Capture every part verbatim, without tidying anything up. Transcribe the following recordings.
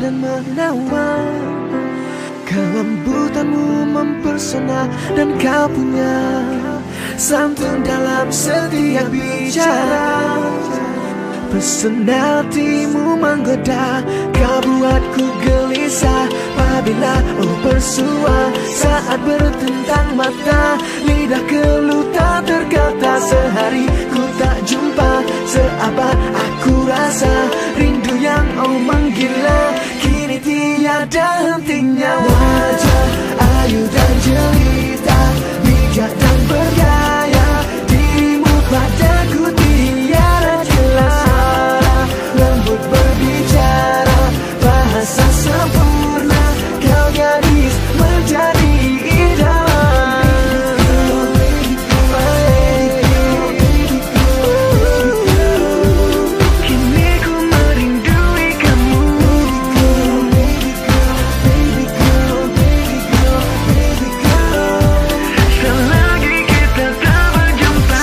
dan menawan. Kelembutanmu mempersona dan kau punya santun dalam setiap bicara. Personalitimu menggoda, kau buatku gelisah. Apabila oh bersua saat bertentang mata, lidah keluh tak terkata. Sehari ku tak jumpa, seabad aku rasa rindu yang oh menggila. Kini tiada hentinya. Wajah ayu dan jelita, bijak dan bergaya, dirimu padaku tiada jelas. Lembut berbicara, bahasa sempurna, kau gadis menjadi idaman. Kini ku merindui kamu. Selagi kita tak berjumpa,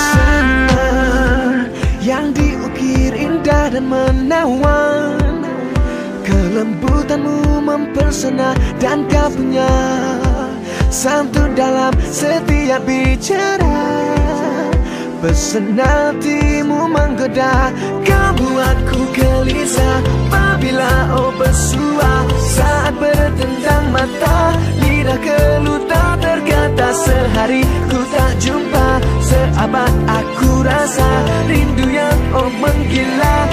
yang diukir indah dan menawan. Kelembutanmu mempersona dan kau punya santun dalam setiap bicara. Personalitimu menggoda, kau buatku gelisah. Apabila oh bersua saat bertentang mata, lidah keluh tak terkata. Sehari ku tak jumpa, seabad aku rasa rindu yang oh menggila.